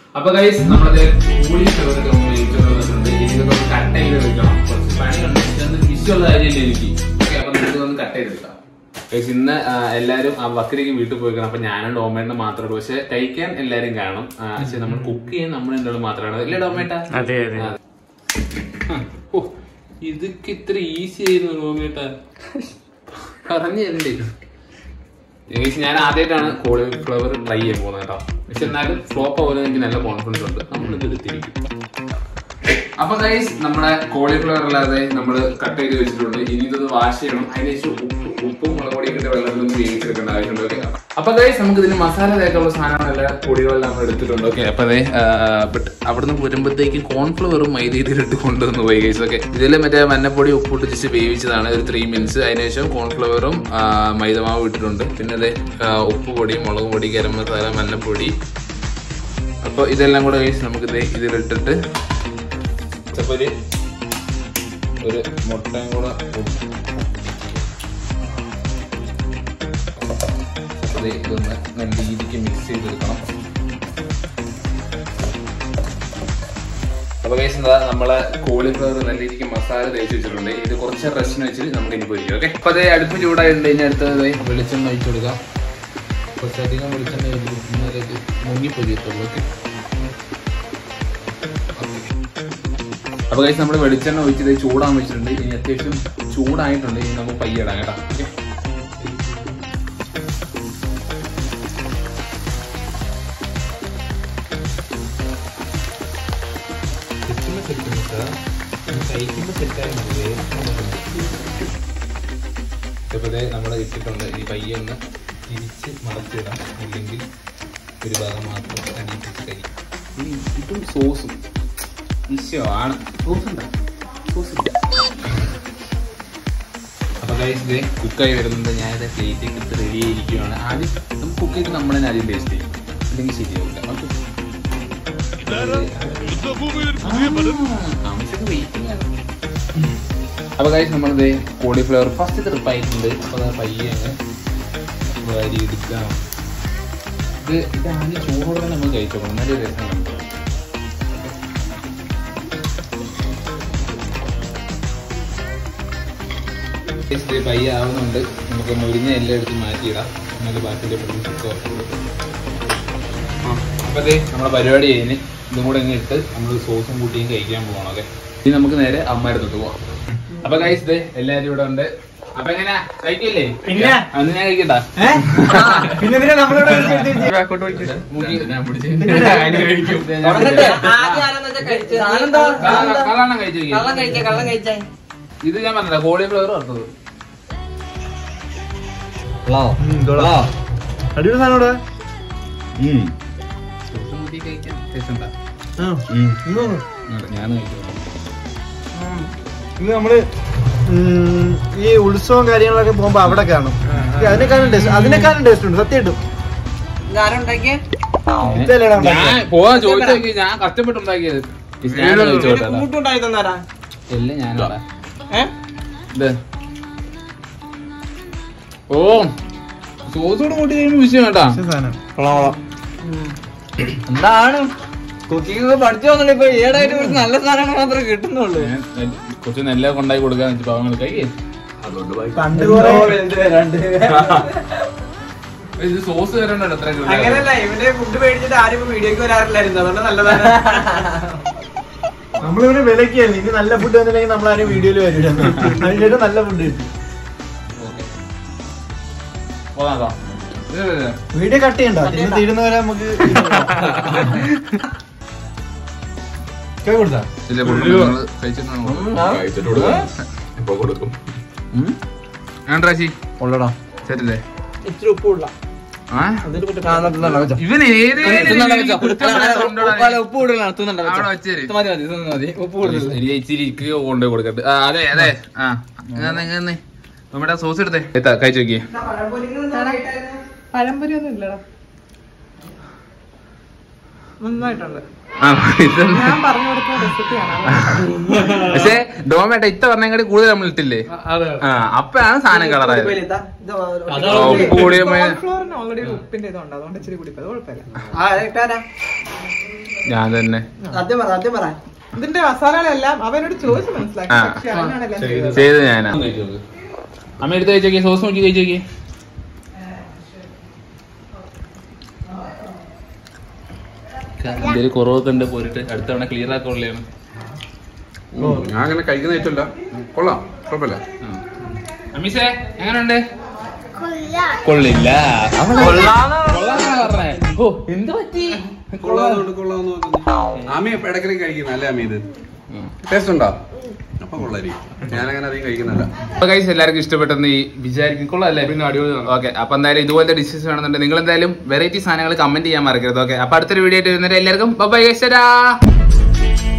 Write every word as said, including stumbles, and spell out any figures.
അപ്പൊ ഗൈസ് നമ്മളത് cauliflower ഇതൊക്കെ കട്ട് ചെയ്ത് വെക്കണം. കുറച്ച് പണിയുണ്ട്, വിശ്വമുള്ള കാര്യമില്ല എനിക്ക്. അപ്പൊ നമുക്കൊന്ന് കട്ട് ചെയ്തെടുക്കാം. ഇന്ന് എല്ലാരും ആ ബക്കരയ്ക്ക് വീട്ടിൽ പോയിക്കണം. അപ്പൊ ഞാനും ഡോമേട്ടനും മാത്രമേ ഉള്ളൂ. പക്ഷെ കഴിക്കാൻ എല്ലാരും കാണും. പക്ഷെ നമ്മൾ കുക്ക് ചെയ്യാൻ നമ്മൾ രണ്ടാളും മാത്രമാണ്. അല്ലേ ഡോമേട്ട? അതെ അതെ. ഓ ഇതൊക്കെ ഇത്ര ഈസി ആയിരുന്നു ഡോമേട്ട, പറഞ്ഞു തരണ്ടേ. ഞാൻ ആദ്യമായിട്ടാണ് കോളിഫ്ലവർ ട്രൈ ചെയ്യാൻ പോകുന്നത് കേട്ടോ. പക്ഷെ എന്നാലും ഫ്ലോപ്പ് പോലെ എനിക്ക് നല്ല കോൺഫിഡൻസ് ഉണ്ട്. നമ്മളിത് എടുത്തിരിക്കും. അപ്പൊ ഗൈസ് നമ്മുടെ കോളിഫ്ലവർ അല്ലാതെ നമ്മൾ കട്ട് ചെയ്ത് വെച്ചിട്ടുണ്ട്. ഇനി ഇതൊന്ന് വാഷ് ചെയ്യണം. അതിനുശേഷം ഉപ്പ് ഉപ്പും മുളക് പൊടിയും ഇട്ട് വെള്ളത്തിലൊന്നും വേവിച്ചെടുക്കേണ്ട ആവശ്യമുണ്ട്. ഓക്കെ, അപ്പൊ ഗൈസ് നമുക്ക് ഇതിന് മസാല തേക്കാനുള്ള സാധനങ്ങളെല്ലാം പൊടികളെല്ലാം നമ്മൾ എടുത്തിട്ടുണ്ട്. ഓക്കെ, അപ്പൊ അതെ ബട്ട് അവിടുന്ന് വരുമ്പോഴത്തേക്കും കോൺഫ്ലവറും മൈദയിട്ട് കൊണ്ടുവന്ന് പോയി ഗൈസ്. ഓക്കെ, ഇതിൽ മറ്റേ മഞ്ഞപ്പൊടി ഉപ്പിട്ട് ജസ്റ്റ് വേവിച്ചതാണ് ഒരു ത്രീ മിനിറ്റ്സ്. അതിനുശേഷം കോൺഫ്ലവറും മൈദമാവ് ഇട്ടിട്ടുണ്ട്. പിന്നെ അതെ ഉപ്പ് പൊടി, മുളക് പൊടി, ഗരം മസാല, മഞ്ഞപ്പൊടി. അപ്പോൾ ഇതെല്ലാം കൂടെ ഗൈസ് നമുക്ക് ഇത് ഇതിലിട്ടിട്ട് ഒരു ഒരു മുട്ടയും കൂടെ ഇതൊന്ന് നല്ല രീതിക്ക് മിക്സ് ചെയ്തെടുക്കണം. അപ്പൊ ഗൈസ് എന്താ നമ്മളെ കോളിഫ്ലവർ നല്ല രീതിക്ക് മസാല തേച്ച് വെച്ചിട്ടുണ്ട്. ഇത് കുറച്ച് റെസ്റ്റിന് വെച്ചിട്ട് നമുക്ക് ഇനി പൊരിക്കാം. ഓക്കെ, അപ്പൊ അതേ അടുപ്പ് ചൂടായിട്ടുണ്ട്. ഇനി അടുത്തത് വെളിച്ചെണ്ണ ഒഴിച്ചു കൊടുക്കാം. കുറച്ചധികം വെളിച്ചെണ്ണ ഒഴിച്ച് മുങ്ങി പൊരിയത്തുള്ളൂ. ഓക്കെ, അപ്പൊ ഗൈസ് നമ്മൾ വെളിച്ചെണ്ണ ഒഴിച്ചത് ചൂടാൻ വെച്ചിട്ടുണ്ട്. ഇനി അത്യാവശ്യം ചൂടായിട്ടുണ്ട്. ഇനി നമുക്ക് പയ്യെ ഇടാം കേട്ടോ. ഓക്കെ, ഇപ്പതേ നമ്മൾ ഇട്ടിട്ടുണ്ട്. ഈ പയ്യെ ഒന്ന് തിരിച്ച് മടച്ചിടാം, ഇല്ലെങ്കിൽ ഒരു ഭാഗം മാത്രം അടിയിപ്പിച്ച് കഴിയും. ഇനി ഇതും സോസും ആണ്. സോസുണ്ട്, സോസില്ല. അപ്പൊ ഗൈസ് ഇത് കുക്കായി വരുന്നുണ്ട്. ഞാനിത് പ്ലേറ്റിൽ ഇട്ട് റെഡി ആയിരിക്കുകയാണ്. ആദ്യം നമുക്ക് കുക്ക് ചെയ്ത് നമ്മൾ തന്നെ ആദ്യം ടേസ്റ്റ് ചെയ്യും, അല്ലെങ്കിൽ ശരിയാവില്ല. ഓക്കെ, അപ്പൊ ഗൈസ് നമ്മളിത് കോളിഫ്ലവർ ഫസ്റ്റ് ട്രിപ്പ് ആയിട്ടുണ്ട്. അപ്പൊ അത് പയ്യെ അങ്ങ് വാരി എടുക്കാം. ഇത് ഇത് ആദ്യം ചൂടോടെ തന്നെ നമ്മൾ കഴിച്ചോളാം, നല്ല രസമാണ്. പയ്യ ആവുന്നുണ്ട്. നമുക്ക് മുരിഞ്ഞ എല്ലാം എടുത്ത് മാറ്റിയിടാം. എന്നാലും ബാക്കിയുടെ ചുക്കോ. അപ്പൊ അതെ നമ്മുടെ പരിപാടി കഴിഞ്ഞ് ഇതും കൂടെ ഇങ്ങനെ ഇട്ട് നമ്മൾ സോസും കൂട്ടിയും കഴിക്കാൻ പോകണം. ഓക്കെ, ഇനി നമുക്ക് നേരെ അമ്മയുടെ തൊട്ട് പോവാം. അപ്പൊ ഗൈസ് ദേ എല്ലാരും ഇവിടെ ഉണ്ട്. അപ്പൊ എങ്ങനെയാ കഴിക്കില്ലേ? പിന്നെ അന്ന് ഞാൻ കഴിക്കട്ടാ. ഇത് ഞാൻ പറഞ്ഞ കോളിഫ്ലവർ വറുത്തത്. അടിപൊളി സാധനം. ഞാൻ ഇത് നമ്മള് ഈ ഉത്സവം കാര്യങ്ങളൊക്കെ പോകുമ്പോ അവിടെ കാണും. അതിനെക്കാളും ടേസ്റ്റ് അതിനെക്കാളും ടേസ്റ്റ് ഉണ്ട് സത്യമായിട്ടും. പോവാൻ ചോദിച്ചു, ഞാൻ കഷ്ടപ്പെട്ടുണ്ടാക്കിയത് എല്ലാം ഞാനാടാ. ഓ സോസോട് കൂട്ടി കഴിയുമ്പോ വിഷയം കേട്ടാ. എന്താണ് കുക്കിംഗ് പഠിച്ചു വന്നില്ല. ഇപ്പൊ ഏടായിട്ട് നല്ല സാധനങ്ങൾ മാത്രമേ കിട്ടുന്നുള്ളൂ. കുറച്ച് നെല്ല കൊണ്ടായി കൊടുക്കാന്ന് വെച്ചാൽ പാവങ്ങൾ കഴിക്കേ. ഇത് സോസ് വരണ്ടല്ലോ. അങ്ങനെയല്ല, ഇവന്റെ ഫുഡ് മേടിച്ചിട്ട് ആരും വീഡിയോക്ക് വരാറില്ലായിരുന്നു. അതുകൊണ്ട് നല്ലതാണ്. നമ്മളിവിടെ വിലക്കിയല്ലേ. ഇനി നല്ല ഫുഡ് വന്നില്ലെങ്കിൽ നമ്മൾ ആരും വീഡിയോയിൽ വരില്ല. അതിന്റെ നല്ല ഫുഡ് കിട്ടും. വീഡിയോ കട്ട് ചെയ്യണ്ട, തീരുന്ന വരെ നമുക്ക് കൊടുത്താ കൊടുക്കും. ശരില്ലേ? ഇച്ചിരി ഉപ്പുള്ള ഇവൻ ഇച്ചിരി കൊണ്ടുപോയി കൊടുക്കട്ടെ. അതെ അതെ. ആ നമ്മുടെ സോസ് എടുത്തേ എത്താ കഴിച്ചു നോക്കിയേ. പഴംപൊരി ഒന്നും ഇല്ലടാ, നന്നായിട്ടുണ്ട്. പക്ഷെ ഡോമേട്ട ഇത്ത പറഞ്ഞാൽ കൂടുതൽ നമ്മൾ ഇട്ടില്ലേ? അപ്പഴാണ് സാധനം കളറായത്. ഉപ്പിന്റെ ഇതുണ്ട്, അതുകൊണ്ട് ഇച്ചിരി കുടിപ്പത് കുഴപ്പമില്ല. ഞാൻ തന്നെ സത്യം പറ സത്യം പറ ഇതിന്റെ മസാലകളെല്ലാം അവനോട് ചോദിച്ച് മനസ്സിലാക്കി പക്ഷെ അവനാണെല്ലാം ചെയ്തത്. ചെയ്ത് ഞാനാ. അമ്മ എടുത്ത് കഴിച്ചോക്കിയ സോസ് നോക്കി കഴിച്ചോക്കിയേ. എന്തെങ്കിലും കുറവൊക്കെ ഉണ്ട് പോയിട്ട് അടുത്ത തവണ ക്ലിയർ ആക്കുള്ളതാണ്. ഞാൻ അങ്ങനെ കഴിക്കുന്ന ഏറ്റല്ല കൊള്ളാം, കുഴപ്പമില്ല. അമ്മീസേ എങ്ങനെയുണ്ട്? കൊള്ളില്ല. കൊള്ളാന്നാ പറഞ്ഞേ. ഓ എന്ത് പറ്റി? കൊള്ളാവുന്നുണ്ട് കൊള്ളാവുന്ന ആമി ഇടയ്ക്കിടയ്ക്ക് കഴിക്കുന്ന അല്ലേ അമ്മി? ഇത് ടേസ്റ്റ് ഉണ്ടോ? അപ്പൊ കൊള്ളായിരിക്കും. ഞാനങ്ങനെ അധികം കഴിക്കുന്നില്ല. അപ്പൊ ഗൈസ് എല്ലാവർക്കും ഇഷ്ടപ്പെട്ടെന്ന് ഈ വിചാരിക്കും. കൊള്ളാല്ലേ? പിന്നെ അടിപൊളി. ഓക്കെ, അപ്പൊ എന്തായാലും ഇതുപോലത്തെ ഡിഷസ് വേണമെന്നുണ്ടെങ്കിൽ നിങ്ങൾ എന്തായാലും വെറൈറ്റി സാധനങ്ങൾ കമന്റ് ചെയ്യാൻ മറക്കരുത്. ഓക്കെ, അപ്പൊ അടുത്തൊരു വീഡിയോ ആയിട്ട് വരുന്നവരെ എല്ലാവർക്കും ബൈ ഗൈസ്.